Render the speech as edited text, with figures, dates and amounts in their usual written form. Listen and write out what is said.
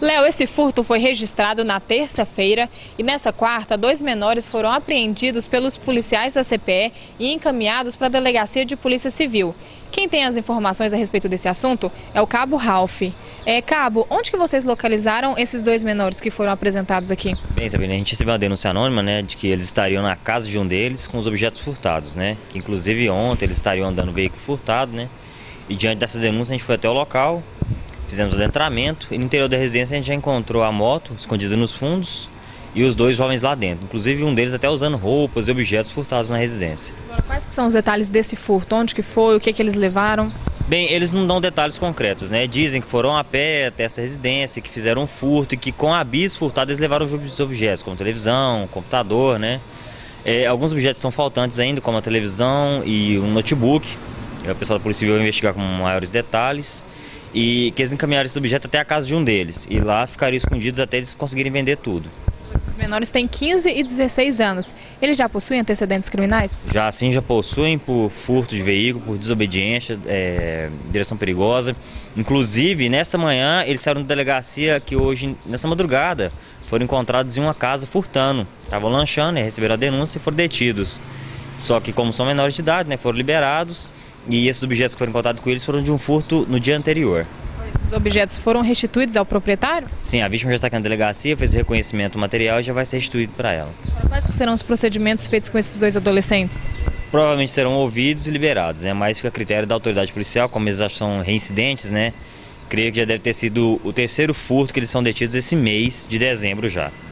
Léo, esse furto foi registrado na terça-feira e nessa quarta, 2 menores foram apreendidos pelos policiais da CPE e encaminhados para a Delegacia de Polícia Civil. Quem tem as informações a respeito desse assunto é o Cabo Ralph. Cabo, onde que vocês localizaram esses 2 menores que foram apresentados aqui? Bem, Sabrina, a gente recebeu uma denúncia anônima, de que eles estariam na casa de um deles com os objetos furtados, Que inclusive ontem eles estariam andando no veículo furtado, E diante dessas denúncias a gente foi até o local. Fizemos o adentramento e no interior da residência a gente já encontrou a moto escondida nos fundos e os 2 jovens lá dentro. Inclusive um deles até usando roupas e objetos furtados na residência. Agora, quais que são os detalhes desse furto? Onde que foi? O que eles levaram? Bem, eles não dão detalhes concretos, Dizem que foram a pé até essa residência, que fizeram um furto e que com a bis furtada eles levaram os objetos, como televisão, computador, Alguns objetos são faltantes ainda, como a televisão e um notebook. O pessoal da Polícia Civil vai investigar com maiores detalhes. E que eles encaminharam esse objeto até a casa de um deles. E lá ficariam escondidos até eles conseguirem vender tudo. Esses menores têm 15 e 16 anos. Eles já possuem antecedentes criminais? Já sim, já possuem por furto de veículo, por desobediência, direção perigosa. Inclusive, nessa manhã, eles saíram da delegacia que hoje, nessa madrugada, foram encontrados em uma casa furtando. Estavam lanchando, receberam a denúncia e foram detidos. Só que como são menores de idade, foram liberados. E esses objetos que foram encontrados com eles foram de um furto no dia anterior. Esses objetos foram restituídos ao proprietário? Sim, a vítima já está aqui na delegacia, fez o reconhecimento material e já vai ser restituído para ela. Quais serão os procedimentos feitos com esses 2 adolescentes? Provavelmente serão ouvidos e liberados, mas fica a critério da autoridade policial, como eles já são reincidentes, Creio que já deve ter sido o 3º furto que eles são detidos esse mês de dezembro já.